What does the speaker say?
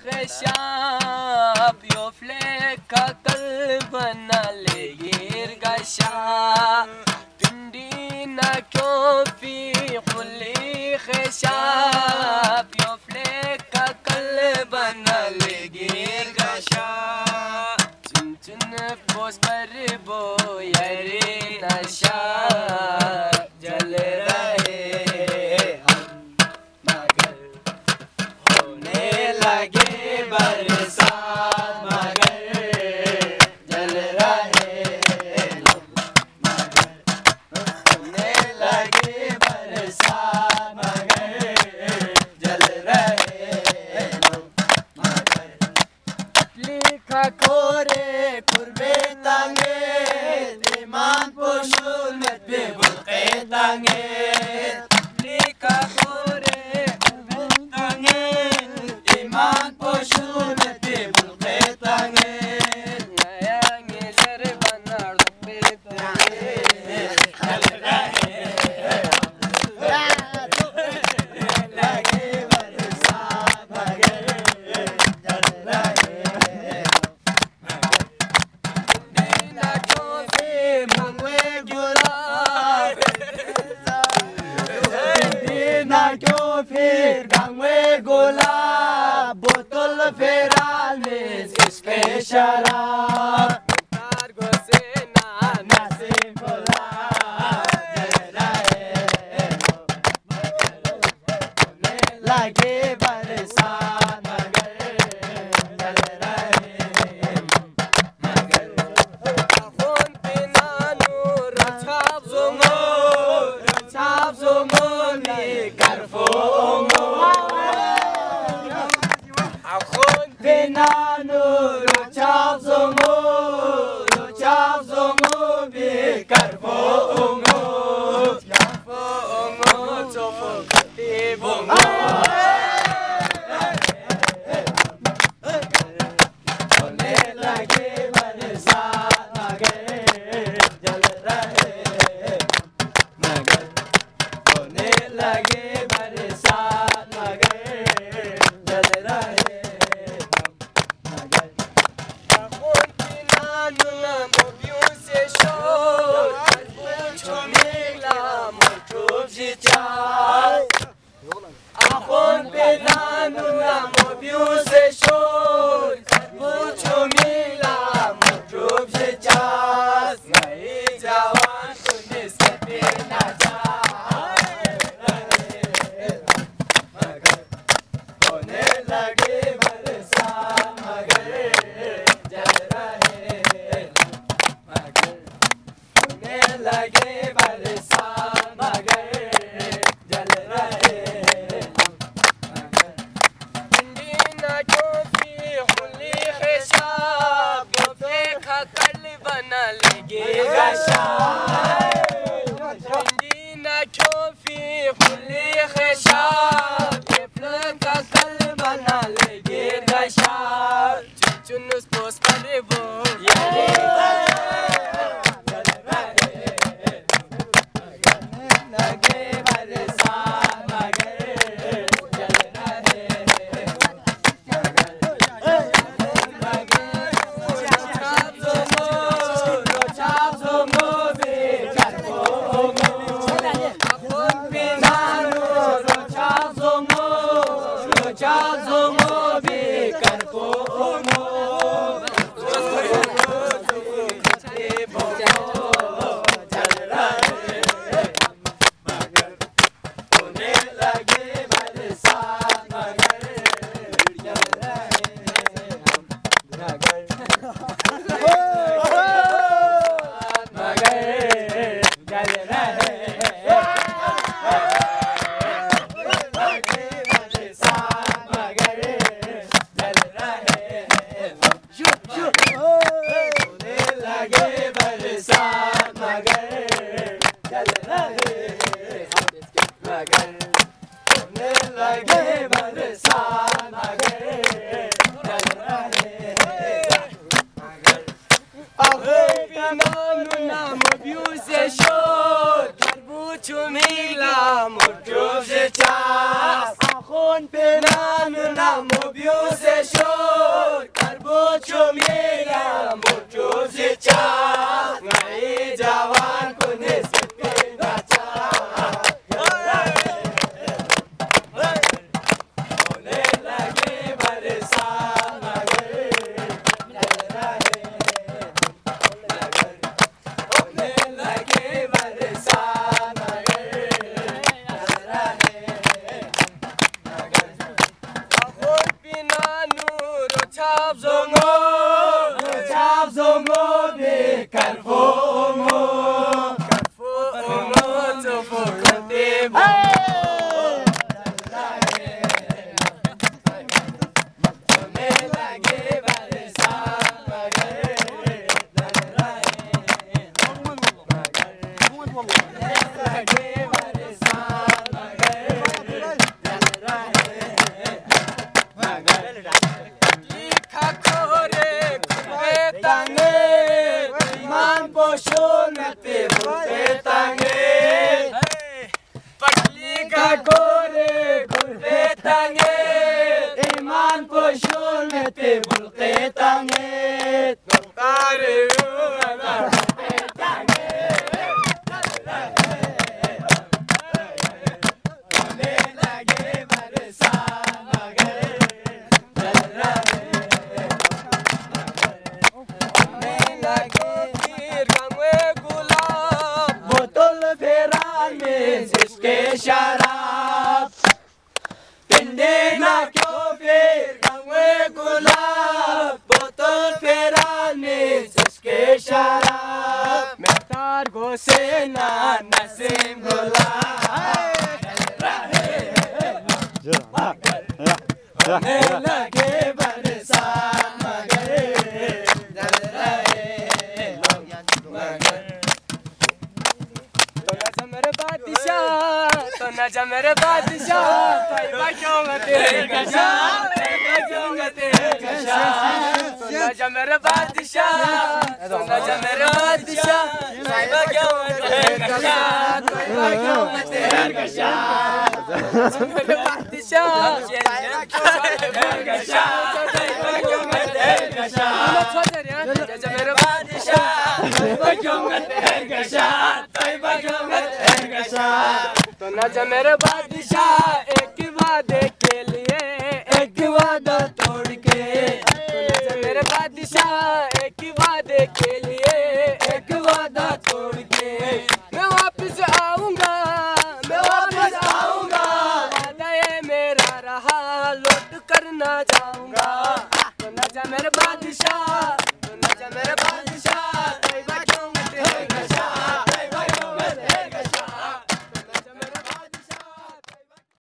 خشاب يفلك قلبنا ليرقشا تندينا كوفي خلي خشاب يفلك قلبنا ليرقشا تنتن بوس بربو يرينا شا جل रहे मगर होने लगे बरसात मगर जल रहे मगर होने लगे बरसात मगर जल रहे मगर लिखा कोरे कुर्बे तांगे दिमान पोशुल में बुलके तांगे लिखा कोरे कुर्बे तांगे दिमान पोशुल में बुलके तांगे नयांगे जरबना रुपे तांगे जल रहे लगे बरसात मगर जल रहे दीना कोफी मंगवे गुलाब दीना कोफी मंगवे गुलाब बोतल फेराल में इसके शराब तार गोसे ना नसीब गुलाब जल रहे लगे बरसात मगर जल रहे मगर Ahon pinano rachab zongo mi karfongo Ahon pinano rachab zongo mi karfongo karfongo chofo kati bongo होने लगे बरसात मगर जल रहे मगर होने लगे बरसात मगर जल रहे मगर Ahon pinano mobiu se shor Pucho mila mortub jichai Ahon pinano mobiu se shor Pucho mila mortub jichas Nai jawan tunis ke na मगर होने लगे बरसात मगर जल रहे मगर होने लगे बरसात मगर जल रहे मगर दीना कोफी खुली खिशाब يفلك قلبنا ليرقشا دينا كوفي خلي خشاب يفلك قلبنا ليرقشا تنس بوس بربو يلي लगे बरसात मगर जल रहे मगर mobiu se shor karbocho mera mocho se cha ngai jawan kune se nacha होने लगे बरसात मगर जल रहे होने लगे बरसात मगर जल रहे और बिना नूर छाप zongo बेकर फोमो तो फोकते होने लगे बरसात मगर जल रहे होने लगे बरसात मगर जल रहे लिखा खोरे खुबे तांगे ईमान पोषोनते बुते तांगे पटली का खोरे खुबे तांगे ईमान पोषोनते बुते तांगे तारे बुते तांगे होने लगे बरसात मगर जल रहे होने लगे फिर गंगे गुलाब बोतल फेरान में जिसके शराब पिंडे ना क्यों फिर गंगे गुलाब बोतल फेरान में जिसके शराब मैं तार घोसे ना नसीम गुलाब होने लगे बरसात मगर जल रहे मगर तो ना मेरे बादशाह तो ना मेरे बादशाह तैयबा क्यों मैं तेरे कशा तैयबा क्यों मैं तेरे कशा तो ना मेरे बादशाह तो ना मेरे बादशाह तैयबा क्यों मैं तेरे कशा तैयबा क्यों मैं तेरे कशा मेरे बादशाह तैयबा क्यों मैं तेरे कशा तैयबा क्यों मैं तेरे कशा मेरे बादशाह तैयबा क्यों मैं तेरे कशा तैयबा क्यों मैं तेरे कशा तो ना मेरे बादशाह एक वादे के लिए एक वादा तोड़ के तो ना मेरे बादशाह एक वादे के लिए एक वादा तोड़ के मैं वापस आऊंगा वादा ये मेरा रहा लौट कर ना जाऊंगा तो ना मेरे बादशाह तो ना मेरे